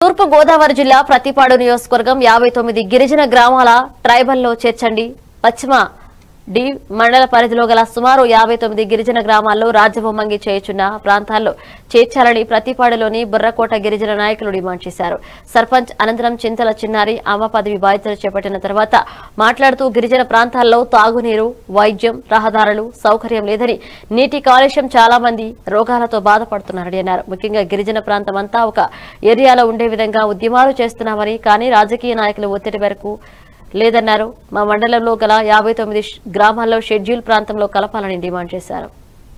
తూర్పు గోదావరి జిల్లా ప్రతిపాడు నియోజకవర్గం 59 గిరిజన గ్రామాల ట్రైబల్లో చేర్చండి. పశ్చిమ డి మండల పరిధిలో గల సుమారు 59 గిరిజన గ్రామాల్లో రాజ్యభూమంగి చేయుచున్న ప్రాంతాల్లో చేర్చాలని ప్రతిపాడులోని బుర్రకోట గిరిజన నాయకులు డిమాండ్ చేశారు. సర్పంచ్ అనంతరం చింతల చిన్నారి అమ్మ పదవి బాధ్యతలు చేపట్టిన తర్వాత మాట్లాడుతూ గిరిజన ప్రాంతాల్లో తాగునీరు, వైద్యం, రహదారులు సౌకర్యం లేదని, నీటి కాలుష్యం చాలా మంది రోగాలతో బాధపడుతున్నారని అన్నారు. ముఖ్యంగా గిరిజన ప్రాంతం అంతా ఒక ఏరియాలో ఉండే విధంగా ఉద్యమాలు చేస్తున్నామని, కానీ రాజకీయ నాయకులు ఒత్తిడి వరకు లేదన్నారు. మా మండలంలో గల 59 గ్రామాల్లో షెడ్యూల్ ప్రాంతంలో కలపాలని డిమాండ్ చేశారు.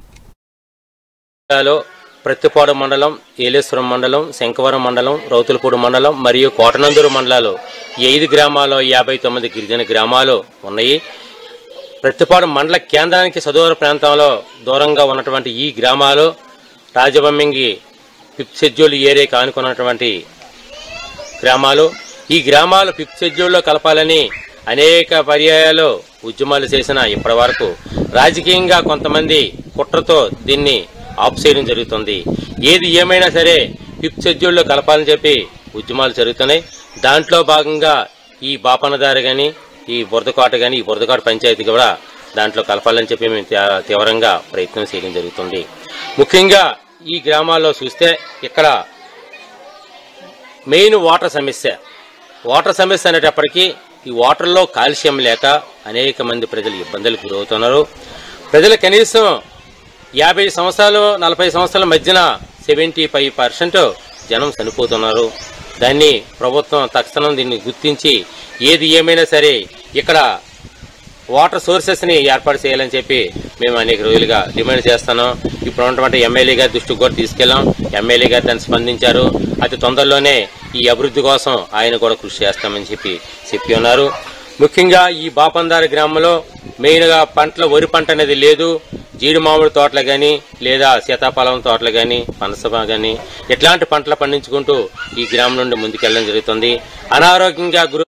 ప్రతిపాడు మండలం, ఏలేశ్వరం మండలం, శంకవరం మండలం, రౌతులపూడి మండలం మరియు కోటనందూరు మండలాలు ఈ 5 గ్రామాల్లో 59 గిరిజన గ్రామాలు ఉన్నాయి. ప్రతిపాడు మండల కేంద్రానికి సదూర ప్రాంతంలో దూరంగా ఉన్నటువంటి ఈ గ్రామాలు రాజభూమంగి 5th షెడ్యూల్ ఏరియాకి ఆనుకున్నటువంటి గ్రామాలు. ఈ గ్రామాలు 5th షెడ్యూల్లో కలపాలని అనేక పర్యాయాలు ఉద్యమాలు చేసినా ఇప్పటి వరకు రాజకీయంగా కొంతమంది కుట్రతో దీన్ని ఆఫ్ చేయడం జరుగుతుంది. ఏది ఏమైనా సరే 5th షెడ్యూల్లో కలపాలని చెప్పి ఉద్యమాలు జరుగుతున్నాయి. దాంట్లో భాగంగా ఈ బాపనదారి గాని, ఈ బురదకోట గాని, ఈ బురదకోట పంచాయతీ కూడా దాంట్లో కలపాలని చెప్పి మేము తీవ్రంగా ప్రయత్నం చేయడం జరుగుతుంది. ముఖ్యంగా ఈ గ్రామాల్లో చూస్తే ఇక్కడ మెయిన్ వాటర్ సమస్య అనేటప్పటికీ ఈ వాటర్లో కాల్షియం లేక అనేక మంది ప్రజలు ఇబ్బందులకు గురవుతున్నారు. ప్రజలు కనీసం 50 సంవత్సరాలు 40 సంవత్సరాల మధ్యన 75% జనం చనిపోతున్నారు. దాన్ని ప్రభుత్వం తక్షణం దీన్ని గుర్తించి ఏది ఏమైనా సరే ఇక్కడ వాటర్ సోర్సెస్ ని ఏర్పాటు చేయాలని చెప్పి మేము అనేక రోజులుగా డిమాండ్ చేస్తున్నాం. ఇప్పుడు ఉన్నటువంటి ఎమ్మెల్యే గారి దృష్టికి కూడా తీసుకెళ్లాం. ఎమ్మెల్యే గారు దాన్ని స్పందించారు. అతి తొందరలోనే ఈ అభివృద్ధి కోసం ఆయన కూడా కృషి చేస్తామని చెప్పి ఉన్నారు. ముఖ్యంగా ఈ బాపందారి గ్రామంలో మెయిన్ గా వరి పంట అనేది లేదు. జీడి మామిడి తోటలు గాని, లేదా సీతాఫలం తోటలు గాని, పనస గాని ఇట్లాంటి పంటలు పండించుకుంటూ ఈ గ్రామం నుండి ముందుకెళ్లడం జరుగుతుంది. అనారోగ్యంగా